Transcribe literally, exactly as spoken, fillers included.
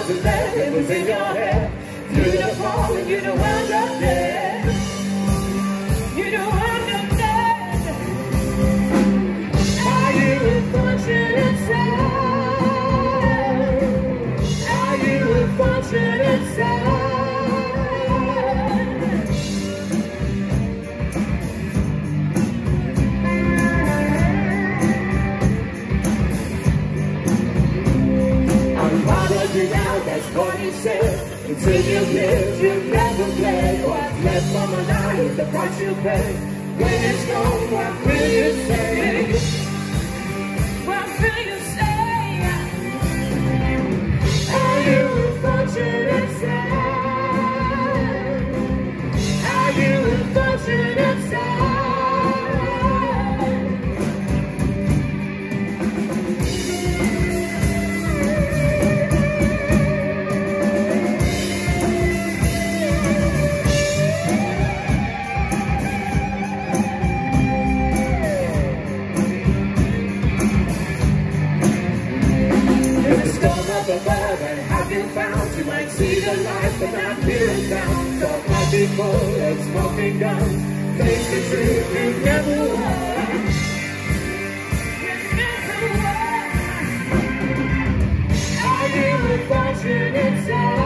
to let it was in your head. Through the fall and you don't wind up dead. You don't wind up dead. Are you a fortunate soul? Are you a fortunate soul? That's what he said. Until you live, you never play. What's left from a night, the price you pay. When it's gone, what will you say? What will you say? Are you a fortunate soul? Are you a fortunate soul? Above and have you found you might see the light but not feel it down. Don't might be full of smoking guns. Face the truth, you never won. You never won. Are you a fortunate soul?